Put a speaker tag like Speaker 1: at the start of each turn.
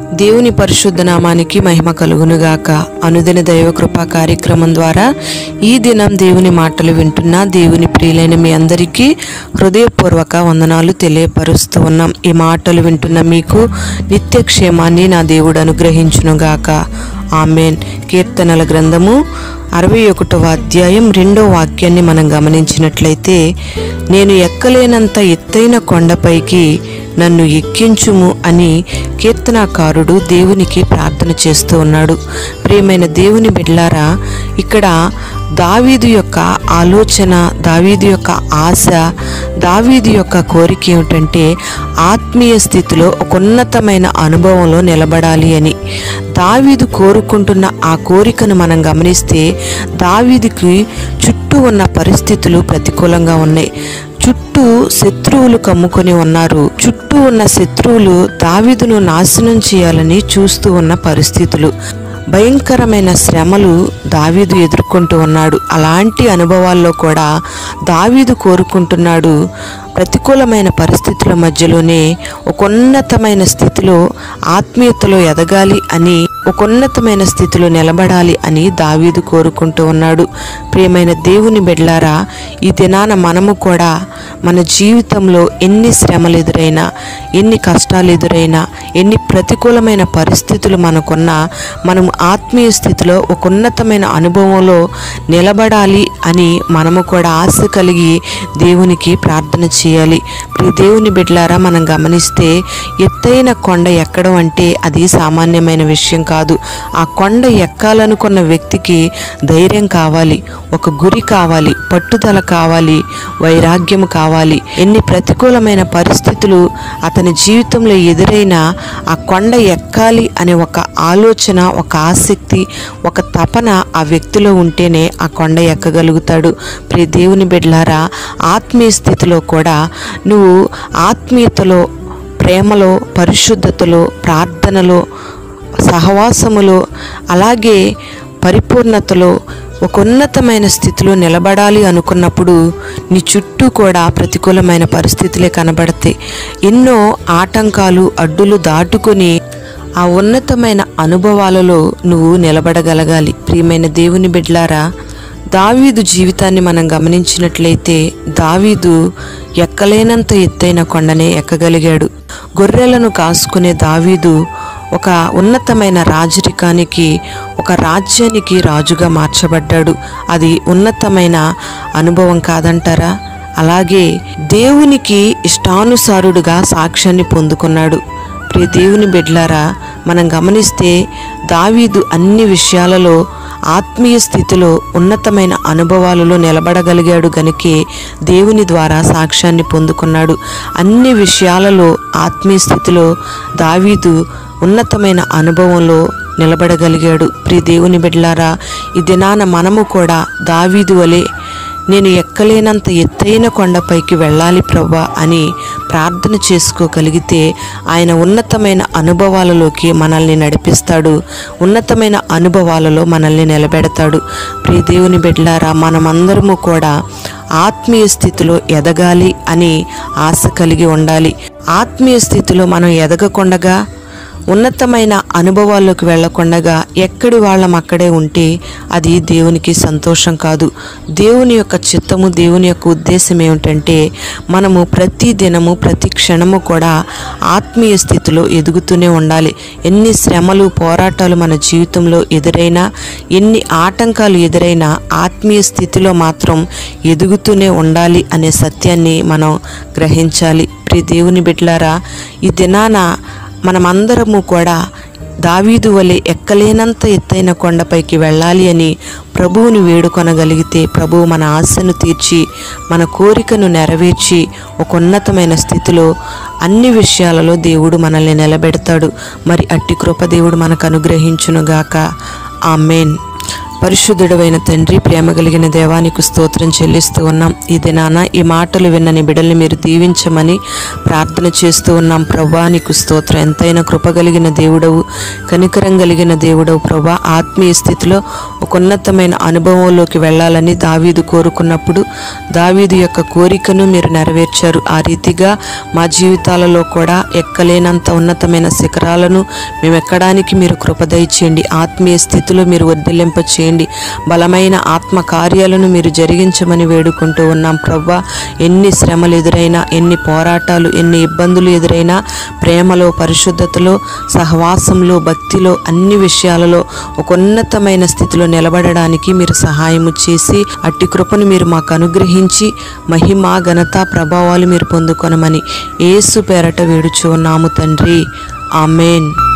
Speaker 1: దేవుని పరిశుద్ధ నామానికి మహిమ కలుగునుగాక. అనుదిన దైవ కృపా కార్యక్రమం ద్వారా ఈ దినం దేవుని మాటలు వింటున్న దేవుని ప్రియులైన మీ అందరికీ హృదయపూర్వక వందనాలు తెలియపరుస్తూ ఉన్నాం. ఈ మాటలు వింటున్న మీకు నిత్య క్షేమాన్ని నా దేవుడు అనుగ్రహించునుగాక. ఆమెన్. కీర్తనల గ్రంథము 61వ అధ్యాయం 2వ వాక్యాన్ని మనం గమనించినట్లయితే, నేను ఎక్కలేనంత ఎత్తైన కొండపైకి నన్ను ఎక్కించుము అని కీర్తనాకారుడు దేవునికి ప్రార్థన చేస్తూ ఉన్నాడు. ప్రియమైన దేవుని బిడ్డలారా, ఇక్కడ దావీదు యొక్క ఆలోచన, దావీదు యొక్క ఆశ, దావీదు యొక్క కోరిక ఏమిటంటే ఆత్మీయ స్థితిలో ఒక ఉన్నతమైన అనుభవంలో నిలబడాలి అని. దావీదు కోరుకుంటున్న ఆ కోరికను మనం గమనిస్తే దావీదుకి చుట్టూ ఉన్న పరిస్థితులు ప్రతికూలంగా ఉన్నాయి. చుట్టూ శత్రువులు కమ్ముకొని ఉన్నారు. చుట్టూ ఉన్న శత్రువులు దావీదును నాశనం చేయాలని చూస్తూ ఉన్న పరిస్థితులు, భయంకరమైన శ్రమలు దావీదు ఎదుర్కొంటూ ఉన్నాడు. అలాంటి అనుభవాల్లో కూడా దావీదు కోరుకుంటున్నాడు, ప్రతికూలమైన పరిస్థితుల మధ్యలోనే ఒక ఉన్నతమైన స్థితిలో ఆత్మీయతలో ఎదగాలి అని, ఒక ఉన్నతమైన స్థితిలో నిలబడాలి అని దావీదు కోరుకుంటూ ఉన్నాడు. ప్రియమైన దేవుని బిడ్డలారా, ఈ దినాన మనము కూడా మన జీవితంలో ఎన్ని శ్రమలు ఎదురైనా, ఎన్ని కష్టాలు ఎదురైనా, ఎన్ని ప్రతికూలమైన పరిస్థితులు మనకున్నా, మనం ఆత్మీయ స్థితిలో ఒక ఉన్నతమైన అనుభవంలో నిలబడాలి అని మనము కూడా ఆశ కలిగి దేవునికి ప్రార్థన చేయాలి. ప్రియ దేవుని బిడ్డలారా, మనం గమనిస్తే ఎత్తైన కొండ ఎక్కడం అంటే అది సామాన్యమైన విషయం కాదు. ఆ కొండ ఎక్కాలనుకున్న వ్యక్తికి ధైర్యం కావాలి, ఒక గురి కావాలి, పట్టుదల కావాలి, వైరాగ్యం కావాలి. ఎన్ని ప్రతికూలమైన పరిస్థితులు అతని జీవితంలో ఎదురైనా ఆ కొండ ఎక్కాలి అనే ఒక ఆలోచన, ఒక ఆసక్తి, ఒక తపన ఆ వ్యక్తిలో ఉంటేనే ఆ కొండ ఎక్కగలుగుతాడు. ప్రియ దేవుని బిడ్డలారా, ఆత్మీయ స్థితిలో కూడా నువ్వు ఆత్మీయతలో, ప్రేమలో, పరిశుద్ధతలో, ప్రార్థనలో, సహవాసములో, అలాగే పరిపూర్ణతలో ఒక ఉన్నతమైన స్థితిలో నిలబడాలి అనుకున్నప్పుడు నీ చుట్టూ కూడా ప్రతికూలమైన పరిస్థితులే కనబడతాయి. ఎన్నో ఆటంకాలు, అడ్డులు దాటుకొని ఆ ఉన్నతమైన అనుభవాలలో నువ్వు నిలబడగలగాలి. ప్రియమైన దేవుని బిడ్డలారా, దావీదు జీవితాన్ని మనం గమనించినట్లయితే దావీదు ఎక్కలేనంత ఎత్తైన కొండనే ఎక్కగలిగాడు. గొర్రెలను కాసుకునే దావీదు ఒక ఉన్నతమైన రాజరికానికి, ఒక రాజ్యానికి రాజుగా మార్చబడ్డాడు. అది ఉన్నతమైన అనుభవం కాదంటారా? అలాగే దేవునికి ఇష్టానుసారుడుగా సాక్ష్యాన్ని పొందుకున్నాడు. ప్రియ దేవుని బిడ్డలారా, మనం గమనిస్తే దావీదు అన్ని విషయాలలో ఆత్మీయ స్థితిలో, ఉన్నతమైన అనుభవాలలో నిలబడగలిగాడు గనుకే దేవుని ద్వారా సాక్ష్యాన్ని పొందుకున్నాడు. అన్ని విషయాలలో ఆత్మీయ స్థితిలో దావీదు ఉన్నతమైన అనుభవంలో నిలబడగలిగాడు. ప్రియ దేవుని బిడ్డలారా, ఈ దినాన మనము కూడా దావీదు వలె నేను ఎక్కలేనంత ఎత్తైన కొండపైకి వెళ్ళాలి ప్రభా అని ప్రార్థన చేసుకోగలిగితే ఆయన ఉన్నతమైన అనుభవాలలోకి మనల్ని నడిపిస్తాడు, ఉన్నతమైన అనుభవాలలో మనల్ని నిలబెడతాడు. ప్రియ దేవుని బిడ్డలారా, మనమందరము కూడా ఆత్మీయ స్థితిలో ఎదగాలి అని ఆశ కలిగి ఉండాలి. ఆత్మీయ స్థితిలో మనం ఎదగకుండగా, ఉన్నతమైన అనుభవాల్లోకి వెళ్ళకుండగా ఎక్కడి వాళ్ళం అక్కడే ఉంటే అది దేవునికి సంతోషం కాదు. దేవుని యొక్క చిత్తము, దేవుని యొక్క ఉద్దేశం ఏమిటంటే మనము ప్రతి దినము, ప్రతి క్షణము కూడా ఆత్మీయ స్థితిలో ఎదుగుతూనే ఉండాలి. ఎన్ని శ్రమలు, పోరాటాలు మన జీవితంలో ఎదురైనా, ఎన్ని ఆటంకాలు ఎదురైనా ఆత్మీయ స్థితిలో మాత్రం ఎదుగుతూనే ఉండాలి అనే సత్యాన్ని మనం గ్రహించాలి. ప్రియ దేవుని బిడ్డలారా, ఈ దినాన మనమందరము కూడా దావీదు వలె ఎక్కలేనంత ఎత్తైన కొండపైకి వెళ్ళాలి అని ప్రభువుని వేడుకొనగలిగితే ప్రభువు మన ఆశను తీర్చి, మన కోరికను నెరవేర్చి ఒక ఉన్నతమైన స్థితిలో అన్ని విషయాలలో దేవుడు మనల్ని నిలబెడతాడు. మరి అట్టి కృప దేవుడు మనకు అనుగ్రహించునుగాక. ఆమెన్. పరిశుద్ధుడైన తండ్రి, ప్రేమ కలిగిన దేవానికి స్తోత్రం చెల్లిస్తూ ఉన్నాం. ఈ దినాన ఈ మాటలు విన్నని బిడ్డల్ని మీరు దీవించమని ప్రార్థన చేస్తూ ఉన్నాం. ప్రభా నీకు స్తోత్రం. ఎంతైనా కృప కలిగిన దేవుడవు, కనికరం కలిగిన దేవుడవు ప్రభా. ఆత్మీయ స్థితిలో ఒక ఉన్నతమైన అనుభవంలోకి వెళ్ళాలని దావీదు కోరుకున్నప్పుడు దావీదు యొక్క కోరికను మీరు నెరవేర్చారు. ఆ రీతిగా మా జీవితాలలో కూడా ఎక్కలేనంత ఉన్నతమైన శిఖరాలను మేము ఎక్కడానికి మీరు కృప దయచేయండి. ఆత్మీయ స్థితిలో మీరు వర్ధిల్లింప చేయండి. బలమైన ఆత్మ కార్యాలను మీరు జరిగించమని వేడుకుంటూ ఉన్నాం ప్రవ్వా. ఎన్ని శ్రమలు ఎదురైనా, ఎన్ని పోరాటాలు, ఎన్ని ఇబ్బందులు ఎదురైనా ప్రేమలో, పరిశుద్ధతలో, సహవాసంలో, భక్తిలో, అన్ని విషయాలలో ఒక ఉన్నతమైన స్థితిలో నిలబడడానికి మీరు సహాయము చేసి అట్టి కృపను మీరు మాకు అనుగ్రహించి మహిమ, ఘనత, ప్రభావాలు మీరు పొందుకొనమని యేసు పేరట వేడుచు ఉన్నాము తండ్రి. ఆమేన్.